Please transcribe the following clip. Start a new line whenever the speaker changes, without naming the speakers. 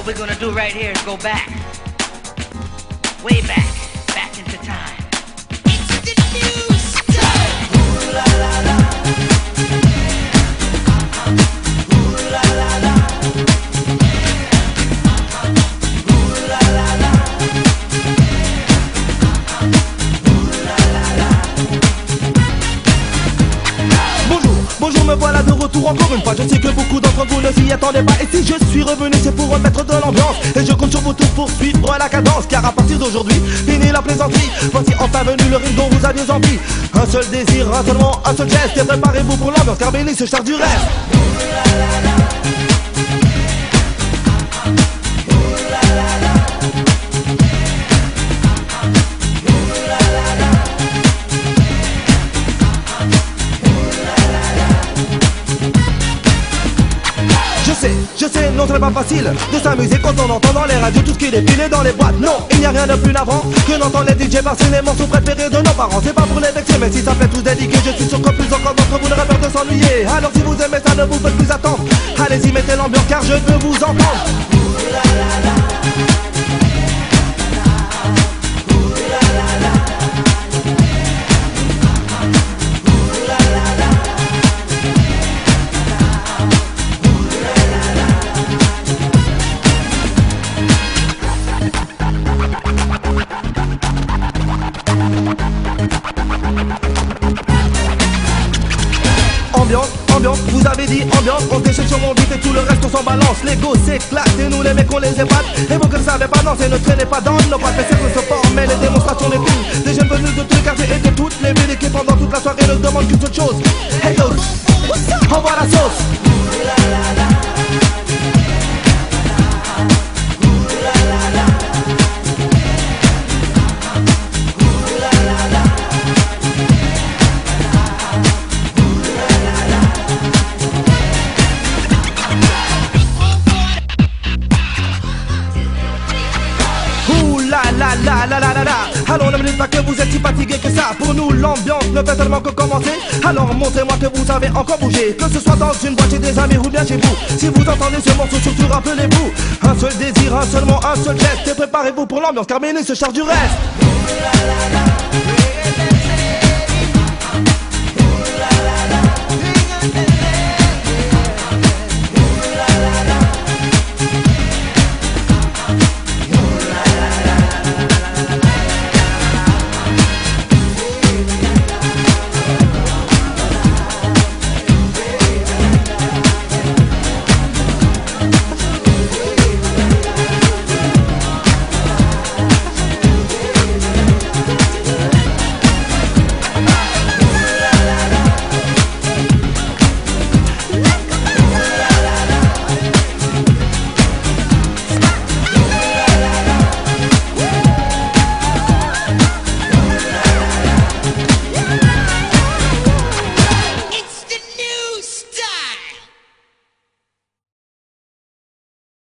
what we're gonna do right here is go back. Way back. Back into time. It's the new style. Ooh la la la. Ooh la la la. Ooh la la la. Ooh la la la.
Bonjour, me voilà de retour encore une fois. Je sais que beaucoup d'entre vous ne s'y attendaient pas. Et si je suis revenu, c'est pour remettre de l'ambiance. Et je compte sur vous tous pour suivre la cadence. Car à partir d'aujourd'hui, fini la plaisanterie. Voici enfin venu le rythme dont vous aviez envie. Un seul désir, un seulement, un seul geste. Et préparez-vous pour l'ambiance, car Benny se charge du reste. Je sais, non c'est pas facile de s'amuser quand on entend dans les radios tout ce qui défile dans les boîtes. Non, il n'y a rien de plus navrant que d'entendre les DJ passer les morceaux préférés de nos parents. C'est pas pour les vexer, mais si ça fait tous dédiquer, je suis sûr que plus encore d'entre vous n'aurez peur de s'ennuyer. Alors si vous aimez ça, ne vous faites plus attendre. Allez-y, mettez l'ambiance car je veux vous entendre. Ambiance, vous avez dit ambiance. On se déchire sur mon beat et tout le reste on s'en balance. L'ego s'éclate et nous les mecs on les épate. Et vous que ne savez pas danser, ne traînez pas dans nos pattes. Laissez que se former les démonstrations des films. Des jeunes venus de tous les quartiers et de toutes les villes. Et qui pendant toute la soirée ne demandent qu'une seule chose. Hey yo, envoie la sauce. Alors ne me dites pas que vous êtes si fatigué que ça. Pour nous l'ambiance ne fait seulement que commencer. Alors montrez-moi que vous savez encore bouger. Que ce soit dans une boîte chez des amis ou bien chez vous. Si vous entendez ce morceau surtout rappelez-vous. Un seul désir, un seulement, un seul geste. Et préparez-vous pour l'ambiance car Benny se charge du reste.